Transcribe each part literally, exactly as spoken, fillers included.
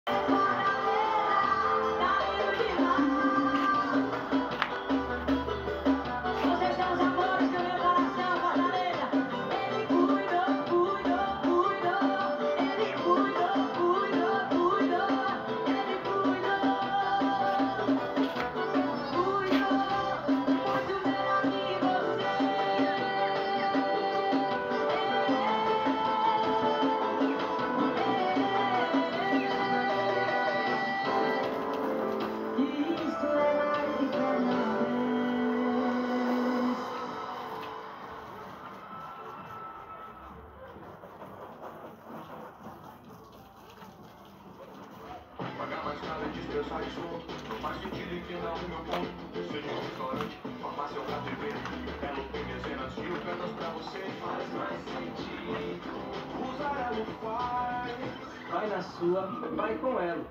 Não faz sentido entender o meu ponto. Seja um restaurante, farmácia ou cafeteria, ela tem dezenas de ofertas pra você. Faz mais sentido usar ela faz. Vai na sua, vai com ela.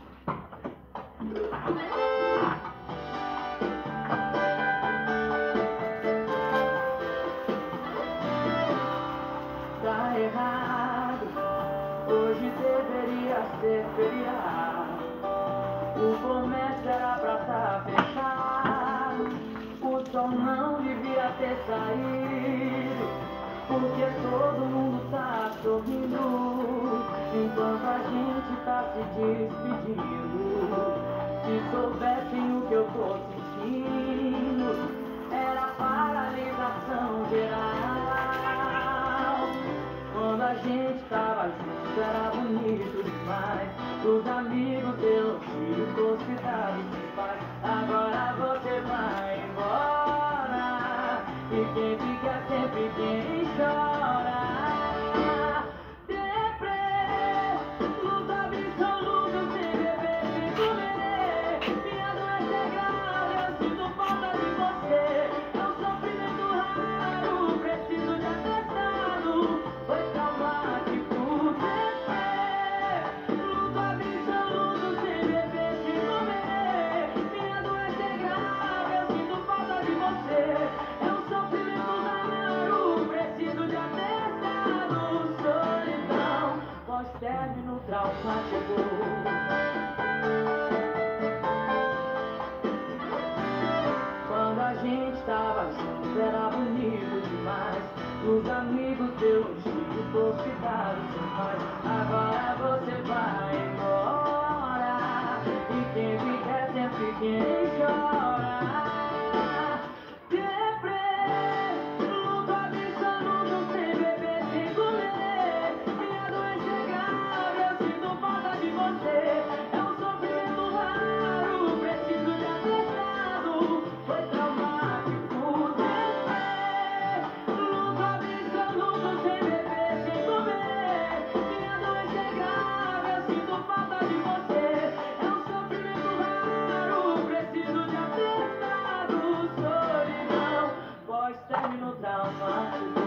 Tá errado, hoje deveria ser feriado. O comércio era pra tá fechado, o sol não devia ter saído, porque todo mundo tá sorrindo, enquanto a gente tá se despedindo. Se soubessem o que eu tô sentindo, era paralisação geral. Quando a gente tava junto era bonito demais, os amigos elogio, considerados seus pais. Agora você vai embora, e quem fica é sempre quem chora. Deprê, luz absoluta, sem beber, sem comer. Minha doença é grave, eu sinto falta de você. É um sofrimento raro, preciso de atestado. Foi traumático, deprê, luz absoluta, sem beber, sem comer. Minha doença é grave, eu sinto falta de você. É um sofrimento raro, preciso de atestado. Solidão, pós-término traumático. Quando a gente tava junto era bonito demais, os amigos elogio, considerados seus pais. Agora você vai embora, e quem fica é sempre quem chora. Deprê, luto absoluto, sem beber, sem comer. Minha doença é grave, eu sinto falta de você. É um sofrimento raro, preciso de atestado. Foi traumático, deprê, luto absoluto, sem beber, sem comer. Minha doença é grave, eu sinto falta de você. É um sofrimento raro, preciso de atestado. Solidão, pós-término traumático.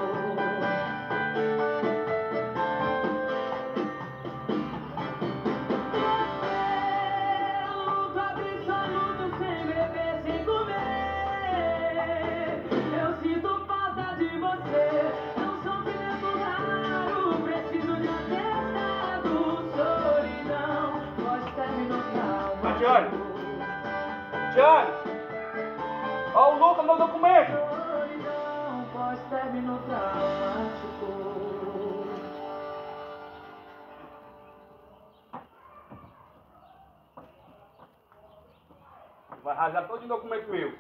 Luto absoluto, sem beber, sem comer. Eu sinto falta de você. É um sofrimento raro, preciso de atestado. Solidão, pós-término Tiago! traumático. Tiago! Ó o Lucas no documento! Solidão, pós-término traumático. Vai rasgar todo o documento meu.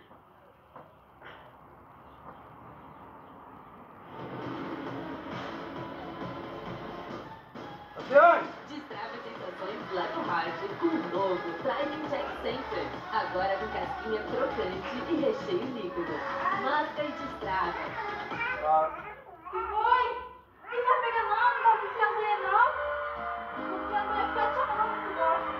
Adriane! Destrave sensações lá no hard com o novo Trident Check Center. Agora com casquinha crocante e recheio líquido. Masca e destrava. Ah, Que foi? Não tá pegando não? Não tá ficando a mulher não? Porque a mulher fica te chamando que gosta.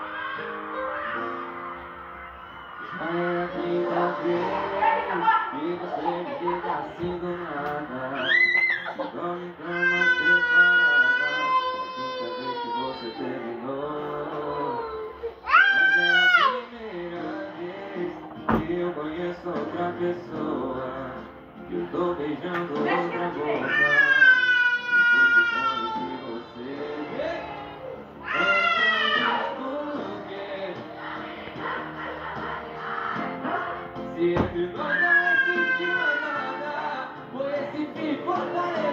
Já era trinta vezes que você me liga assim do nada. Se dorme em cama separada, é a quinta vez que você terminou. Mas é a primeira vez que eu conheço outra pessoa, que eu tô beijando outra boca. Depois que conheci você, essa Se entre nós não existe mais nada, foi esse fim fortaleza.